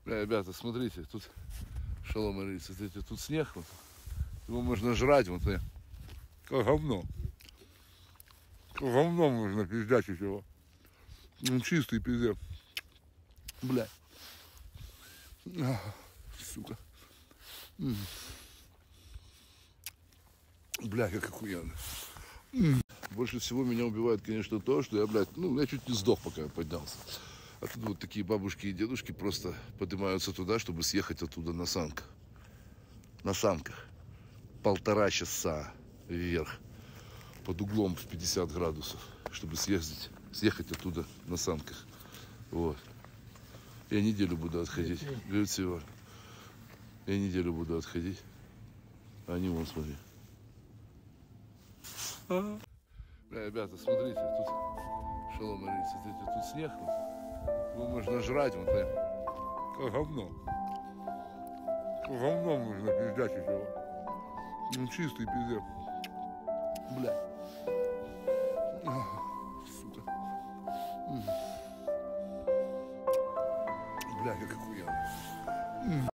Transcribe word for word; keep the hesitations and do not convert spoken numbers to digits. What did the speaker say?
Бля, ребята, смотрите, тут шалом алейкум, смотрите, тут снег, вот. Его можно жрать, вот, э, как говно. Как говно можно пиздячить его. Он чистый пиздец. Бля. А, сука. М. Бля, как охуенно. М. Больше всего меня убивает, конечно, то, что я, блядь, ну, я чуть не сдох, пока я поднялся. А тут вот такие бабушки и дедушки просто поднимаются туда, чтобы съехать оттуда на санках. На санках. Полтора часа вверх. Под углом в пятьдесят градусов. Чтобы съездить, съехать оттуда на санках. Вот. Я неделю буду отходить. Говорит, всего. Я неделю буду отходить. А они вон, смотри. Ага. Бля, ребята, смотрите, тут шалом алейкум, смотрите, тут снег. Его можно жрать, вот, э, как говно. Как говно можно пиздячить его. Он чистый пиздец. Бля. А, сука. М. Бля, как охуенно.